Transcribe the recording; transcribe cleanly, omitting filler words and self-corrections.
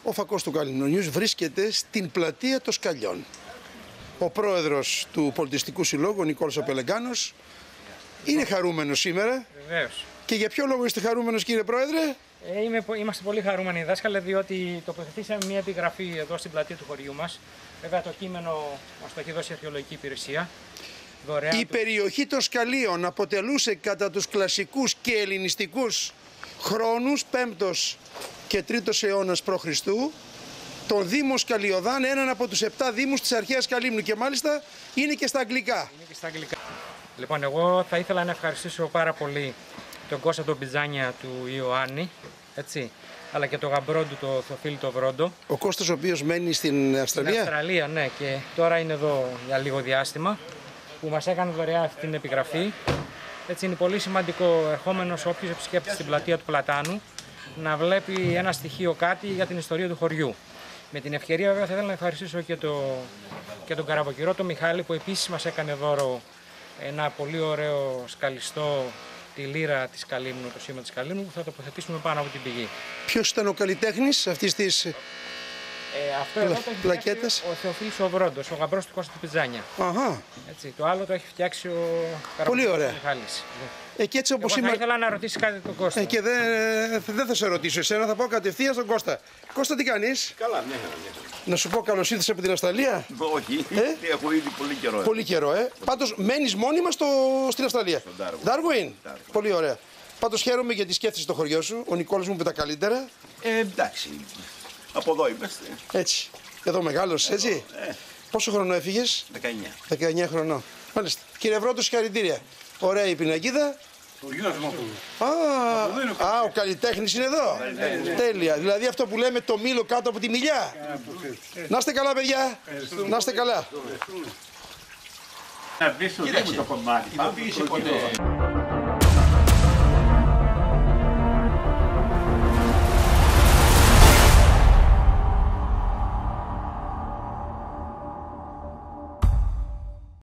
Ο φακός του Καλλινονιούς βρίσκεται στην πλατεία των Σκαλιών. Ο πρόεδρος του Πολιτιστικού Συλλόγου, ο Νικόλας ο Πελεγκάνος, είναι χαρούμενος σήμερα. Βεβαίως. Και για ποιο λόγο είστε χαρούμενος, κύριε Πρόεδρε? Είμαστε πολύ χαρούμενοι δάσκαλοι, διότι τοποθετήσαμε μια επιγραφή εδώ στην πλατεία του χωριού μας. Βέβαια το κείμενο μας το έχει δώσει η Αρχαιολογική Υπηρεσία. Δωρεάν. Η περιοχή των Σκαλίων αποτελούσε κατά τους κλασικούς και ελληνιστικούς χρόνους, 5ος και 3ος αιώνας π.Χ., τον Δήμο Σκαλιωδάν, έναν από τους 7 δήμους της αρχαίας Καλύμνου, και μάλιστα είναι και στα αγγλικά. Είναι και στα αγγλικά. Λοιπόν, εγώ θα ήθελα να ευχαριστήσω πάρα πολύ τον Κώστα τον Πιτζάνια του Ιωάννη, έτσι, αλλά και τον γαμπρό του, τον Θεοφίλη τον Βρόντο. Ο Κώστας, ο οποίος μένει στην Αυστραλία. Στην Αυστραλία, ναι, και τώρα είναι εδώ για λίγο διάστημα, που μας έκανε δωρεά αυτή την επιγραφή. Έτσι, είναι πολύ σημαντικό ερχόμενος όποιος επισκέπτεται στην πλατεία του Πλατάνου να βλέπει ένα στοιχείο, κάτι για την ιστορία του χωριού. Με την ευκαιρία, βέβαια, θα ήθελα να ευχαριστήσω και τον Καραβοκυρό, τον Μιχάλη, που επίσης μας έκανε δώρο ένα πολύ ωραίο σκαλιστό, τη λύρα της Καλύμνου, το σήμα της Καλύμνου, που θα τοποθετήσουμε πάνω από την πηγή. Ποιος ήταν ο καλλιτέχνης αυτής της αυτό εδώ το έχει πλακέτας? φτιάξει ο Θεοφίλης ο Βρόντος, ο γαμπρός του Κώστα του Πιτζάνια. Αχα. Έτσι, το άλλο το έχει φτιάξει ο Πολύ Καραβοκυρός ωραία. Μιχάλης. Και έτσι όπως Εγώ θα ήθελα να ρωτήσει κάτι τον Κώστα. Και δεν θα σε ρωτήσω εσένα, θα πάω κατευθείαν στον Κώστα. Κώστα, τι κάνεις? Καλά, μια χαρά. Να σου πω καλώς ήρθες από την Αυστραλία. Όχι, έχω ήδη πολύ καιρό. Πολύ καιρό, Πάντως μένεις μόνιμα στην Αυστραλία. Ντάρουιν. Πολύ ωραία. Πάντως χαίρομαι γιατί σκέφτεσαι το χωριό σου. Ο Νικόλας μου είπε τα καλύτερα. Εντάξει. Από εδώ είμαστε. Έτσι. Εδώ μεγάλος, έτσι. Πόσο χρόνο έφυγες? 19. 19 χρονών. Μάλιστα. Κύριε Βρόντο, συγχαρητήρια. Ωραία η πινακίδα. Ο γιος μου. Ο καλλιτέχνης είναι εδώ. Τέλεια. Δηλαδή αυτό που λέμε το μήλο κάτω από τη μιλιά. Να είστε καλά, παιδιά. Να είστε καλά. Να μπει στο Δήμο το κομμάτι. Δεν πήγε ποτέ.